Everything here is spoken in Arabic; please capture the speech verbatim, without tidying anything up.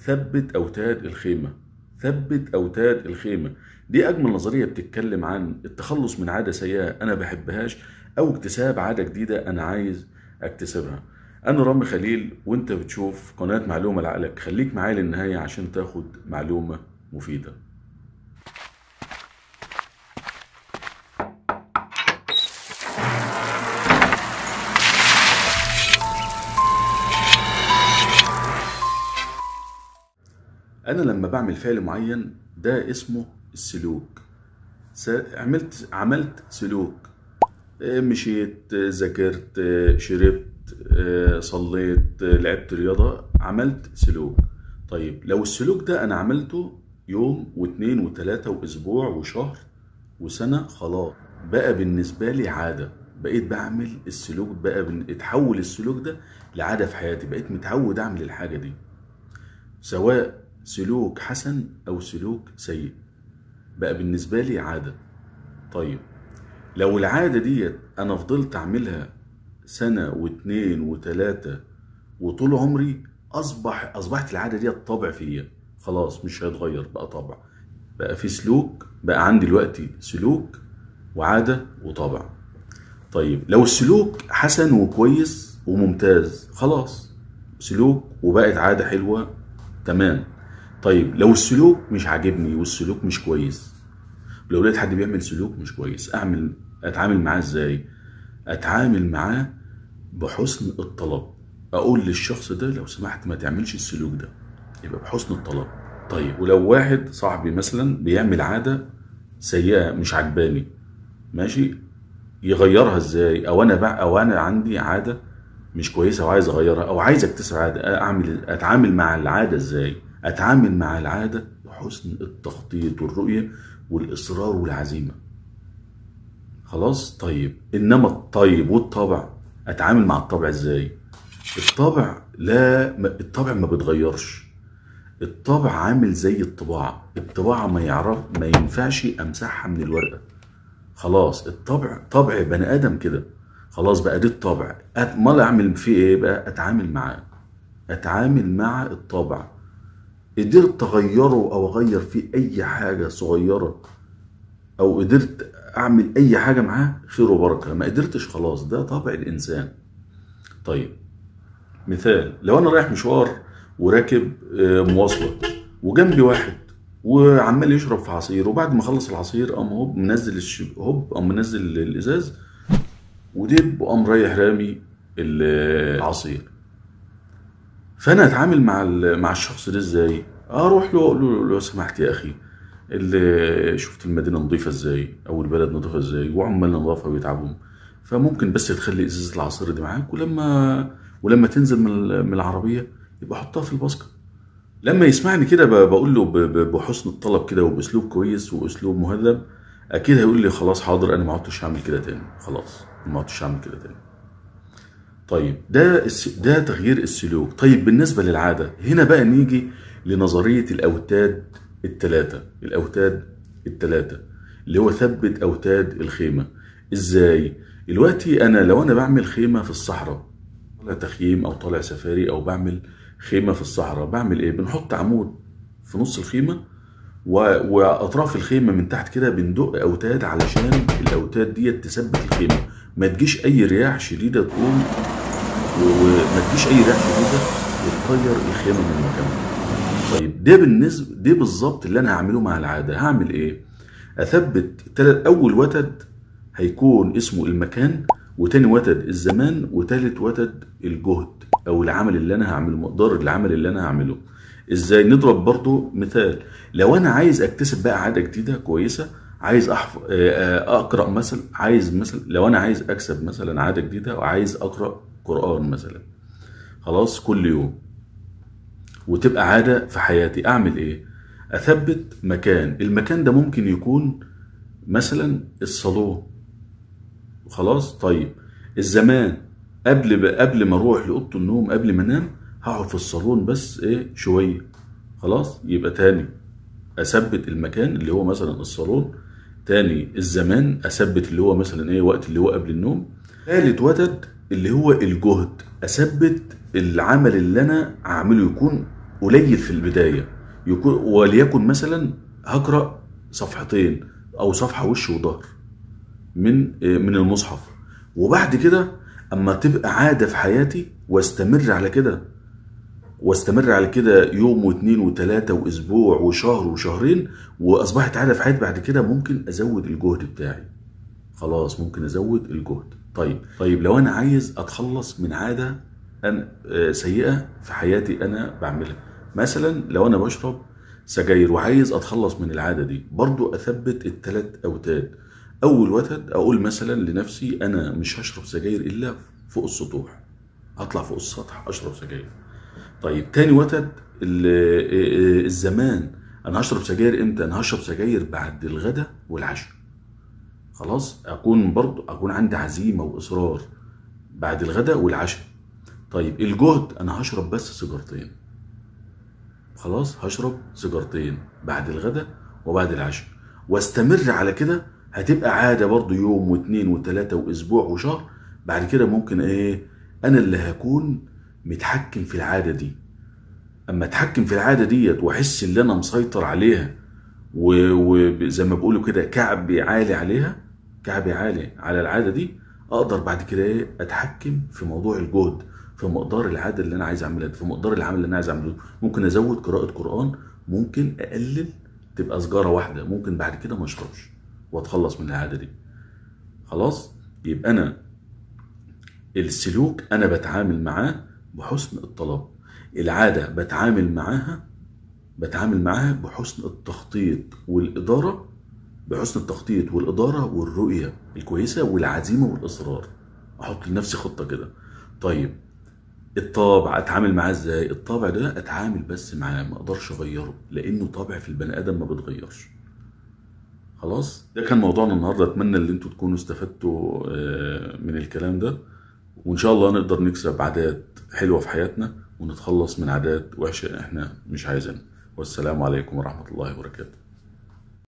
ثبت أوتاد الخيمة. ثبت أوتاد الخيمة دي أجمل نظرية بتتكلم عن التخلص من عادة سيئة أنا بحبهاش، أو اكتساب عادة جديدة أنا عايز أكتسبها. أنا رامي خليل، وأنت بتشوف قناة معلومة لعقلك. خليك معايا للنهاية عشان تاخد معلومة مفيدة. أنا لما بعمل فعل معين ده اسمه السلوك. عملت عملت سلوك، مشيت، ذاكرت، شربت، صليت، لعبت رياضة، عملت سلوك. طيب لو السلوك ده أنا عملته يوم واثنين وثلاثة وأسبوع وشهر وسنة، خلاص بقى بالنسبة لي عادة. بقيت بعمل السلوك، بقى اتحول السلوك ده لعادة في حياتي. بقيت متعود أعمل الحاجة دي، سواء سلوك حسن أو سلوك سيء، بقى بالنسبة لي عادة. طيب لو العادة ديت أنا فضلت أعملها سنة واثنين وثلاثة وطول عمري، أصبح أصبحت العادة ديت طبع فيا، خلاص مش هيتغير، بقى طبع، بقى في سلوك، بقى عندي دلوقتي سلوك وعادة وطبع. طيب لو السلوك حسن وكويس وممتاز، خلاص سلوك وبقت عادة حلوة، تمام. طيب لو السلوك مش عاجبني والسلوك مش كويس، لو لقيت حد بيعمل سلوك مش كويس، اعمل اتعامل معاه ازاي؟ اتعامل معاه بحسن الطلب. اقول للشخص ده لو سمحت ما تعملش السلوك ده، يبقى بحسن الطلب. طيب ولو واحد صاحبي مثلا بيعمل عادة سيئة مش عجباني، ماشي، يغيرها ازاي؟ او انا بقى او انا عندي عادة مش كويسة وعايز اغيرها، او عايز اكتسب عادة، اعمل اتعامل مع العادة ازاي؟ اتعامل مع العادة بحسن التخطيط والرؤية والاصرار والعزيمة. خلاص. طيب انما الطيب والطبع، اتعامل مع الطبع ازاي؟ الطبع لا الطبع ما بيتغيرش. الطبع عامل زي الطباعة، الطباعة ما يعرف ما ينفعش امسحها من الورقة. خلاص الطبع طبع بني ادم كده، خلاص بقى دي الطبع. امال اعمل فيه ايه بقى؟ اتعامل معاه، اتعامل مع الطبع. قدرت اغيره او اغير فيه اي حاجة صغيرة، او قدرت اعمل اي حاجة معاه، خير وبركة. ما قدرتش، خلاص ده طبع الانسان. طيب مثال، لو انا رايح مشوار وراكب مواصلة وجنبي واحد وعمال يشرب في عصير، وبعد ما خلص العصير قام هوب منزل الشب هوب قام منزل الازاز ودب وقام رايح رامي العصير. فانا اتعامل مع مع الشخص ده ازاي؟ اروح له اقول له لو سمحت يا اخي، اللي شفت المدينه نظيفه ازاي او البلد نظيفه ازاي وعمال نظافه بيتعبوا، فممكن بس تخلي ازازه العصير دي معاك، ولما ولما تنزل من العربيه يبقى حطها في الباسكت. لما يسمعني كده بقول له بحسن الطلب كده وباسلوب كويس واسلوب مهذب، اكيد هيقول لي خلاص حاضر، انا ما عدتش هعمل كده تاني، خلاص ما عدتش هعمل كده تاني. طيب ده ده تغيير السلوك. طيب بالنسبه للعاده، هنا بقى نيجي لنظريه الاوتاد الثلاثه. الاوتاد الثلاثه اللي هو ثبت اوتاد الخيمه. ازاي؟ دلوقتي انا لو انا بعمل خيمه في الصحراء، طالع تخييم او طالع سفاري او بعمل خيمه في الصحراء، بعمل ايه؟ بنحط عمود في نص الخيمه، واطراف الخيمه من تحت كده بندق اوتاد علشان الاوتاد ديت تثبت الخيمه، ما تجيش اي رياح شديده تقوم، وما تجيش اي رياح شديده وتطير الخيمه من مكانها. طيب ده بالنسبه ده بالظبط اللي انا هعمله مع العاده. هعمل ايه؟ اثبت تلت اول وتد هيكون اسمه المكان، وتاني وتد الزمان، وتالت وتد الجهد او العمل اللي انا هعمله، مقدار العمل اللي انا هعمله. ازاي؟ نضرب برضو مثال. لو انا عايز اكتسب بقى عاده جديده كويسه، عايز احفظ اقرا مثلا، عايز مثلا لو انا عايز اكسب مثلا عاده جديده وعايز اقرا قران مثلا، خلاص كل يوم، وتبقى عاده في حياتي، اعمل ايه؟ اثبت مكان. المكان ده ممكن يكون مثلا الصالون، خلاص. طيب الزمان، قبل قبل ما اروح لاوضه النوم، قبل ما انام هقعد في الصالون بس ايه شويه، خلاص. يبقى تاني اثبت المكان اللي هو مثلا الصالون، تاني الزمان اثبت اللي هو مثلا ايه وقت اللي هو قبل النوم، ثالث وتد اللي هو الجهد، اثبت العمل اللي انا اعمله يكون قليل في البدايه، يكون وليكن مثلا هقرا صفحتين او صفحه وش وظهر من من المصحف، وبعد كده اما تبقى عاده في حياتي واستمر على كده واستمر على كده يوم واثنين وثلاثه واسبوع وشهر وشهرين، واصبحت عاده في حياتي، بعد كده ممكن ازود الجهد بتاعي. خلاص ممكن ازود الجهد. طيب طيب لو انا عايز اتخلص من عاده أنا سيئه في حياتي انا بعملها، مثلا لو انا بشرب سجاير وعايز اتخلص من العاده دي، برضو اثبت الثلاث اوتاد. اول وتد اقول مثلا لنفسي انا مش هشرب سجاير الا فوق السطوح، اطلع فوق السطح اشرب سجاير. طيب تاني وتد الزمان، انا هشرب سجاير امتى؟ انا هشرب سجاير بعد الغداء والعشاء. خلاص اكون برضو اكون عندي عزيمه واصرار بعد الغداء والعشاء. طيب الجهد انا هشرب بس سيجارتين، خلاص هشرب سيجارتين بعد الغداء وبعد العشاء، واستمر على كده. هتبقى عاده برضو يوم واثنين وثلاثه واسبوع وشهر، بعد كده ممكن ايه انا اللي هكون متحكم في العاده دي. اما اتحكم في العاده ديت واحس ان انا مسيطر عليها، وزي ما بيقولوا كده كعبي عالي عليها، كعبي عالي على العاده دي، اقدر بعد كده ايه اتحكم في موضوع الجهد، في مقدار العاده اللي انا عايز اعملها، في مقدار العمل اللي انا عايز اعمله. ممكن ازود قراءه قران، ممكن اقلل تبقى سجاره واحده، ممكن بعد كده ما اشربش واتخلص من العاده دي. خلاص يبقى انا السلوك انا بتعامل معاه بحسن الطلب، العاده بتعامل معاها بتعامل معاها بحسن التخطيط والاداره، بحسن التخطيط والاداره والرؤيه الكويسه والعزيمه والاصرار. احط لنفسي خطه كده. طيب الطابع اتعامل معاه ازاي؟ الطابع ده اتعامل بس معاه، ما اقدرش اغيره، لانه طابع في البني ادم ما بيتغيرش. خلاص ده كان موضوعنا النهارده، اتمنى ان انتوا تكونوا استفدتوا من الكلام ده، وان شاء الله نقدر نكسب عادات حلوه في حياتنا ونتخلص من عادات وحشه احنا مش عايزينها. والسلام عليكم ورحمه الله وبركاته.